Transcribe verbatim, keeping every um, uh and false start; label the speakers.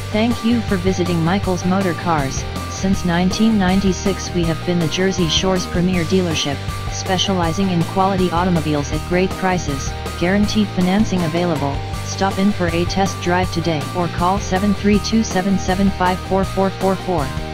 Speaker 1: Thank you for visiting Michael's Motor Cars. Since nineteen ninety-six we have been the Jersey Shore's premier dealership, specializing in quality automobiles at great prices, guaranteed financing available. Stop in for a test drive today or call seven three two seven seven five four four four four.